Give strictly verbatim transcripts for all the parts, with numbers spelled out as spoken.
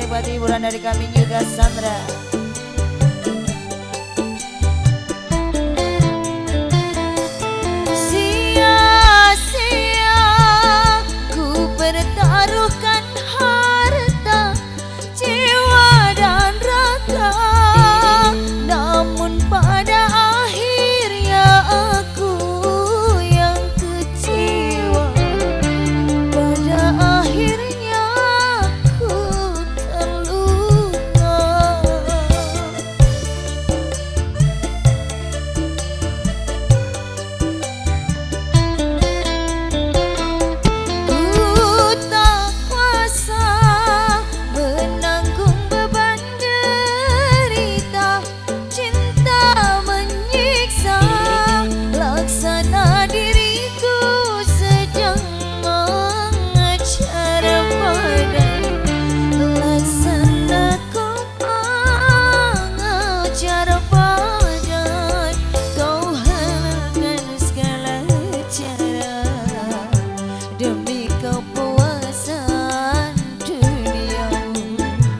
menikmati hiburan dari kami juga Sandra. Sia-sia ku pertaruhkan harta, jiwa dan raga, namun pada akhirnya aku yang kecewa. Pada akhirnya aku terluka. Ku tak kuasa menanggung beban derita, cinta menyiksa, laksana diriku sedang mengejar badai, laksana ku mengejar badai. Kau halalkan segala cara demi kepuasan duniamu.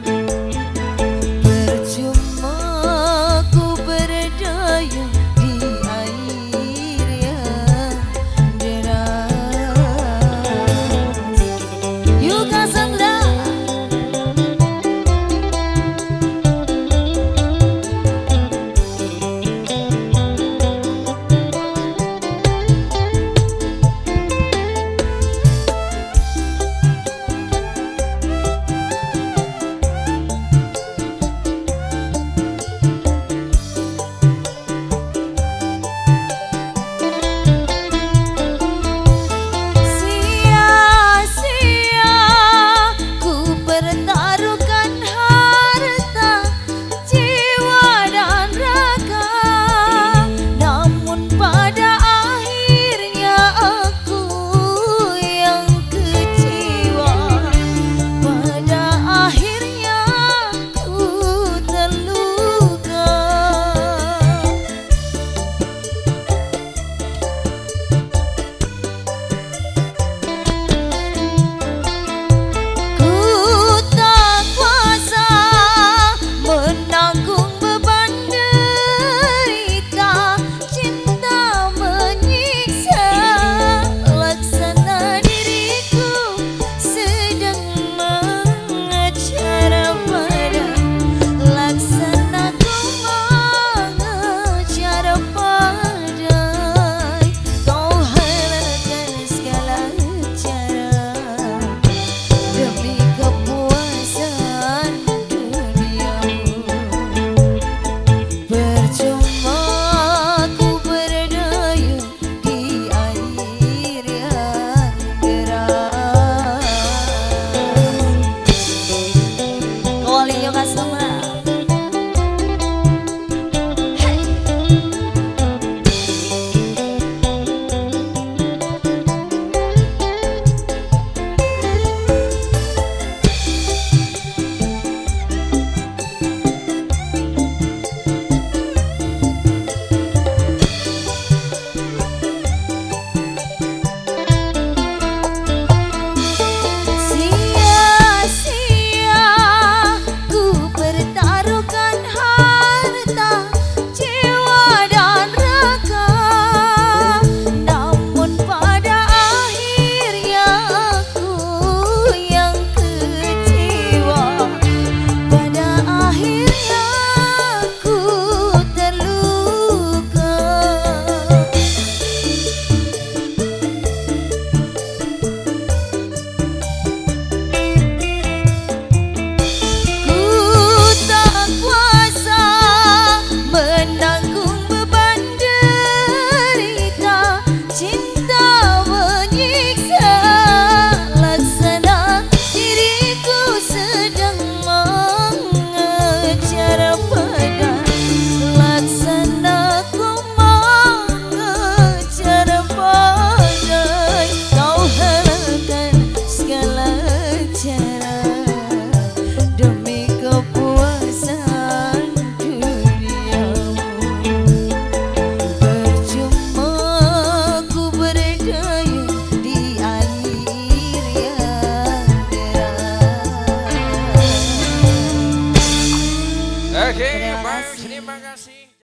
Percuma ku berdaya di air yang deras. Yuka Sandra. Sia-sia ku pertaruhkan harta, jiwa dan raga, namun pada akhirnya aku yang kecewa. Pada akhirnya aku terluka. Ku tak kuasa menanggung beban derita, cinta menyiksa, laksana diriku sedang mengejar badai, laksana ku mengejar badai. Kau halalkan segala cara demi kepuasan duniamu. Percuma ku berdaya di air yang deras. Kawali Yuka Sandra. Hey. Sia-sia ku pertaruhkan harta, jiwa dan raga, namun pada akhirnya aku yang kecewa. Pada akhirnya aku terluka. Ku tak kuasa menanggung beban derita, cinta menyiksa, laksana diriku sedang mengejar badai, laksana ku mengejar badai. Kau halalkan segala cara demi kepuasan duniamu. Percuma ku berdaya di air yang deras. Oke.